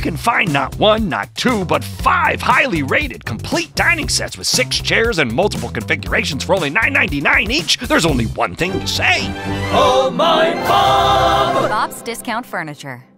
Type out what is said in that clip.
can find not one, not two, but 5 highly rated complete dining sets with 6 chairs and multiple configurations for only $9.99 each. There's only one thing to say. Oh, my Bob! Bob's Discount Furniture.